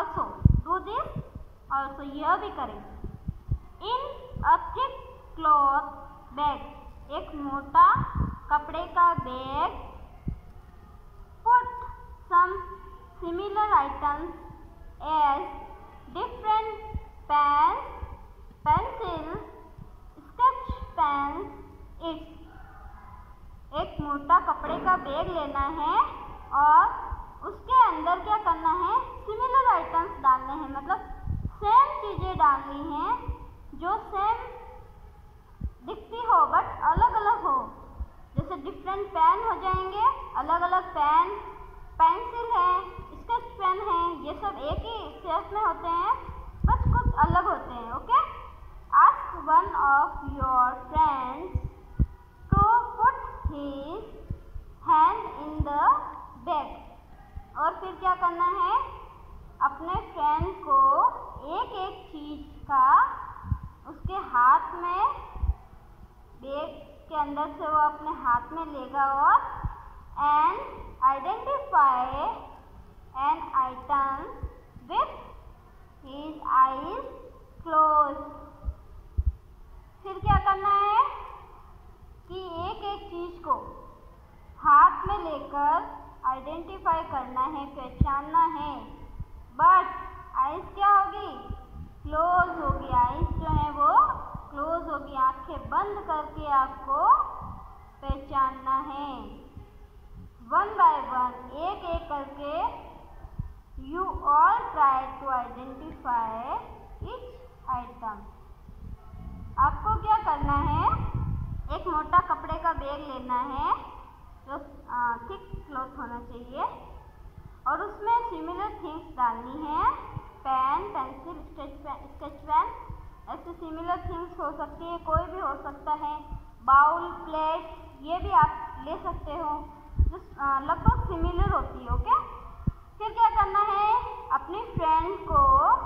Also do this also, यह भी करें। In a thick cloth bag, एक मोटा कपड़े का बैग। Put some similar items as different pens, pencil, sketch pens its. एक मोटा कपड़े का बैग लेना है और उसके अंदर क्या करना है, सिमिलर आइटम्स डालने हैं, मतलब सेम चीज़ें डालनी हैं जो सेम दिखती हो बट अलग अलग हो। जैसे डिफरेंट पेन हो जाएंगे, अलग अलग पेन, पेंसिल है, स्केच पेन है, ये सब एक ही शेप में होते हैं बस कुछ अलग होते हैं। Okay, ask one of your friends to put his hand in the bag. और फिर क्या करना है, अपने फ्रेंड को एक एक चीज का उसके हाथ में, बैग के अंदर से वो अपने हाथ में लेगा और and identify an item with his eyes close. फिर क्या करना है कि एक एक चीज को हाथ में लेकर आइडेंटिफाई करना है, पहचानना है, बट आईज क्या होगी, क्लोज होगी। आईज जो है वो क्लोज होगी, आंखें बंद करके आपको पहचानना है। वन बाय वन, एक एक करके you all try to identify each item. आपको क्या करना है, एक मोटा कपड़े का बैग लेना है जो थिक क्लॉथ होना चाहिए और उसमें सिमिलर थिंग्स डालनी है, पेन, पेंसिल, स्केच पेन, ऐसे सिमिलर थिंग्स हो सकती है, कोई भी हो सकता है, बाउल, प्लेट, ये भी आप ले सकते हो जो लगभग सिमिलर होती है। ओके, फिर क्या करना है, अपनी फ्रेंड को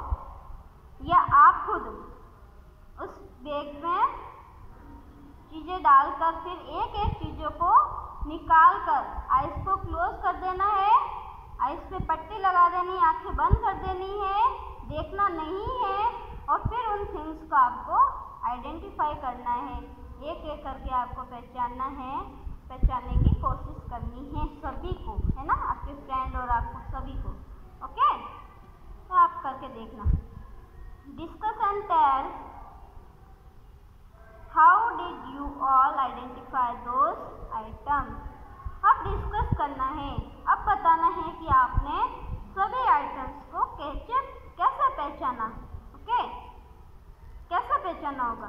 या आप खुद उस बैग में चीज़ें डालकर फिर एक एक चीज़ों को निकाल कर आइज को क्लोज कर देना है, आइज पे पट्टी लगा देनी, आंखें बंद कर देनी है, देखना नहीं है और फिर उन थिंग्स को आपको आइडेंटिफाई करना है, एक एक करके आपको पहचानना है, पहचानने की कोशिश करनी है सभी को, है ना, आपके फ्रेंड और आपको सभी को। ओके, तो आप करके देखना। Discuss and tell how did you all identify those items. अब डिस्कस करना है, अब बताना है कि आपने सभी आइटम्स को कैसे पहचाना। ओके, कैसे पहचाना होगा,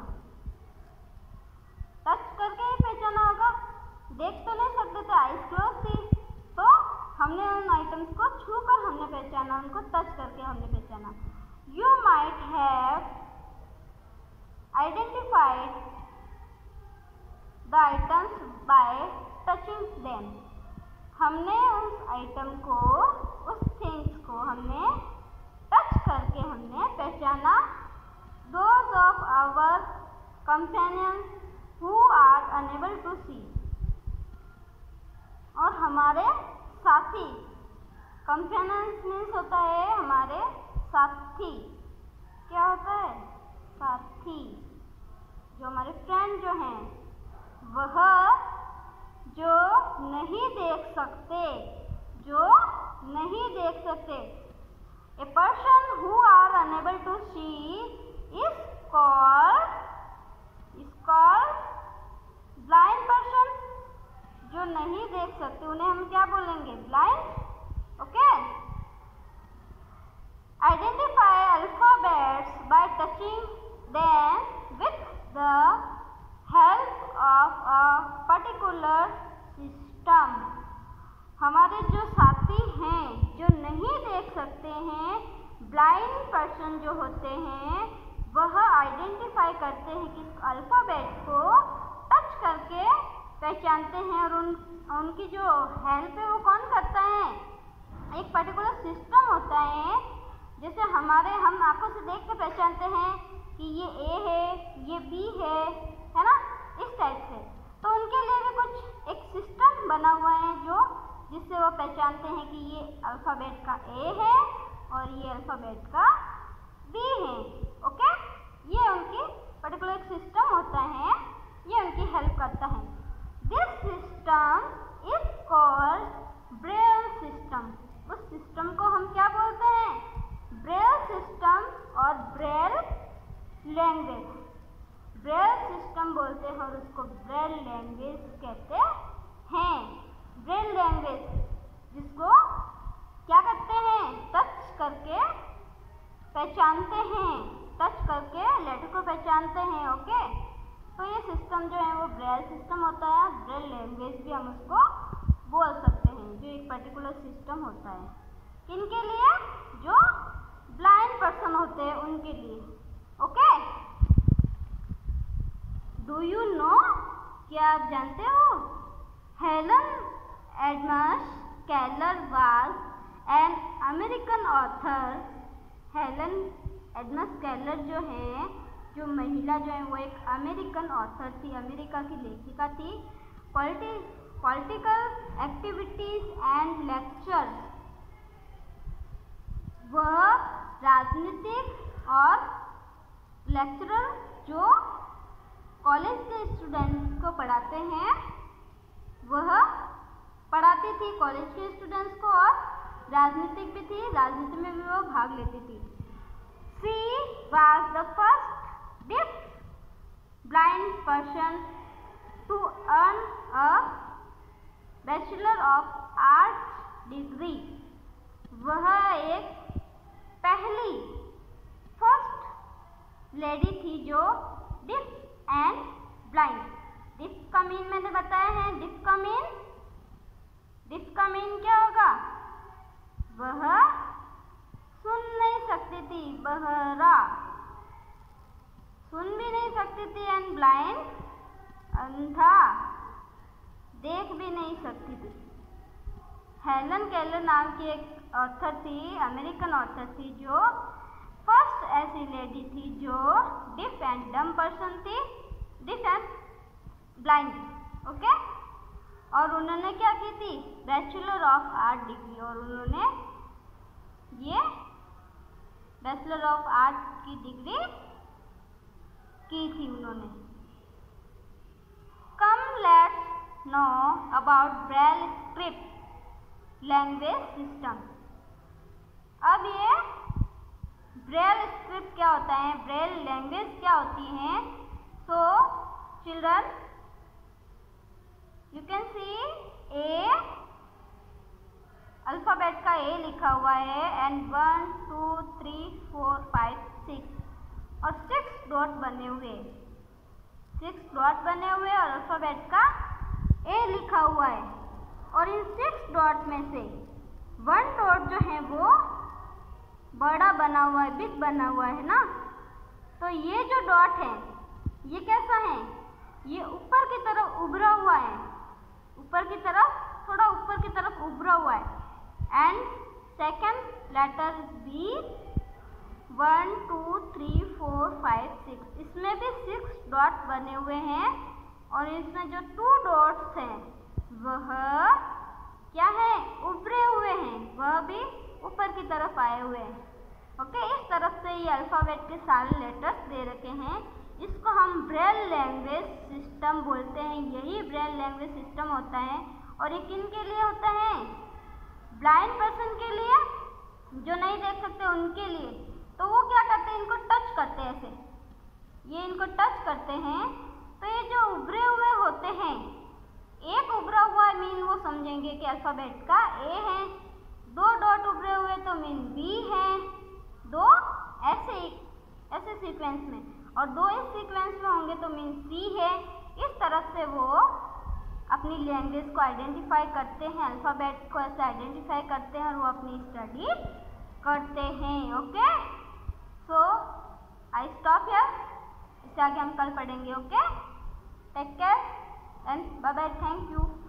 टच करके ही पहचाना होगा, देख तो नहीं सकते थे, आइज क्लोज थी, तो हमने उन आइटम्स को छू कर हमने पहचाना, उनको टच करके हमने पहचाना। You might have identified the items by touching them. हमने उस आइटम को, उस थिंग्स को हमने टच करके हमने पहचाना। Those of our companions who are unable to see, और हमारे साथी, कंपेनियंस मीन्स होता है हमारे साथी, क्या होता है, साथी, जो हमारे फ्रेंड जो हैं, वह जो नहीं देख सकते, जो नहीं देख सकते। A person who are unable to see is called blind person. जो नहीं देख सकते उन्हें हम क्या बोलेंगे, blind. Okay, identify alphabets by touching them with the help of a particular system. हमारे जो साथी हैं जो नहीं देख सकते हैं, ब्लाइंड पर्सन जो होते हैं, वह आइडेंटिफाई करते हैं कि अल्फ़ाबेट को टच करके पहचानते हैं और उनकी जो हेल्प है वो कौन करता है, एक पर्टिकुलर सिस्टम होता है। जैसे हम आंखों से देख के पहचानते हैं कि ये ए है, ये बी है ना, इस टाइप से। तो उनके लिए भी कुछ एक सिस्टम बना हुआ है जो जिससे वो पहचानते हैं कि ये अल्फ़ाबेट का ए है और ये अल्फ़ाबेट का बी है। ओके, ये उनकी पर्टिकुलर सिस्टम होता है, ये उनकी हेल्प करता है। This system is called Braille system. उस सिस्टम को हम क्या बोलते हैं? ब्रेल सिस्टम और ब्रेल लैंग्वेज। ब्रेल सिस्टम बोलते हैं और उसको ब्रेल लैंग्वेज कहते हैं। ब्रेल लैंग्वेज जिसको क्या करते हैं? टच करके पहचानते हैं, टच करके लेटर को पहचानते हैं। ओके, तो ये सिस्टम जो है वो ब्रेल सिस्टम होता है। ब्रेल लैंग्वेज भी हम उसको बोल सकते हैं, जो एक पर्टिकुलर सिस्टम होता है। किनके लिए? जो ब्लाइंड पर्सन होते हैं उनके लिए। ओके, डू यू नो, क्या आप जानते हो? Helen Adams Keller was an American author. Helen Adams Keller जो है, जो महिला जो है वो एक अमेरिकन ऑथर थी, अमेरिका की लेखिका थी। पॉलिटिकल एक्टिविटीज एंड लेक्चर्स, वह राजनीतिक और लेक्चरर जो कॉलेज के स्टूडेंट्स को पढ़ाते हैं, वह पढ़ाती थी कॉलेज के स्टूडेंट्स को, और राजनीतिक भी थी, राजनीति में भी वो भाग लेती थी। She was the first deaf blind person to earn a bachelor of arts degree. वह एक पहली फर्स्ट लेडी थी जो डिफ एंड ब्लाइंड। डिफ का मीन मैंने बताया है। डिफ का मीन क्या होगा? वह सुन नहीं सकती थी, बहरा, सुन भी नहीं सकती थी। एंड ब्लाइंड, अंधा, देख भी नहीं सकती थी। हेलन केलर नाम की एक ऑथर थी, अमेरिकन ऑथर थी, जो फर्स्ट ऐसी लेडी थी जो डिफ एंड डम पर्सन थी, डिफ एंड ब्लाइंड। ओके, और उन्होंने क्या की थी? बैचलर ऑफ आर्ट डिग्री, और उन्होंने ये बैचलर ऑफ आर्ट की डिग्री की थी उन्होंने। Come let's know about Braille script language system. अब ये ब्रेल स्क्रिप्ट क्या होता है, ब्रेल लैंग्वेज क्या होती है? So children, you can see A, alphabet का ए लिखा हुआ है, एंड 1 2 3 4 5 6 और 6 डॉट बने हुए, 6 डॉट बने हुए और अल्फ़ाबेट का ए लिखा हुआ है। और इन 6 डॉट में से 1 डॉट जो है वो बड़ा बना हुआ है, बिग बना हुआ है ना। तो ये जो डॉट है ये कैसा है? ये ऊपर की तरफ उभरा हुआ है, ऊपर की तरफ, थोड़ा ऊपर की तरफ उभरा हुआ है। एंड सेकेंड लेटर बी 1 2 3 4 5 6, इसमें भी 6 डॉट बने हुए हैं। और इसमें जो 2 डॉट्स हैं वह क्या है? उभरे हुए हैं, वह भी ऊपर की तरफ आए हुए हैं। ओके, इस तरफ से ये अल्फ़ाबेट के सारे लेटर्स दे रखे हैं। इसको हम ब्रेल लैंग्वेज सिस्टम बोलते हैं। यही ब्रेल लैंग्वेज सिस्टम होता है। और ये किन के लिए होता है? ब्लाइंड पर्सन के लिए, जो नहीं देख सकते उनके लिए। तो वो क्या करते हैं? इनको टच करते हैं ऐसे, ये इनको टच करते हैं। तो ये जो उभरे हुए होते हैं, एक उभरा हुआ मीन वो समझेंगे कि अल्फ़ाबेट का ए है, 2 डॉट उभरे हुए तो मीन बी है, 2 ऐसे सीक्वेंस में, और 2 इस सीक्वेंस में होंगे तो मीन सी है। इस तरह से वो अपनी लैंग्वेज को आइडेंटिफाई करते हैं, अल्फ़ाबेट को ऐसे आइडेंटिफाई करते हैं और वो अपनी स्टडी करते हैं। Okay, so I stop here. इससे आगे हम कल पढ़ेंगे। Okay, take care and bye bye, thank you.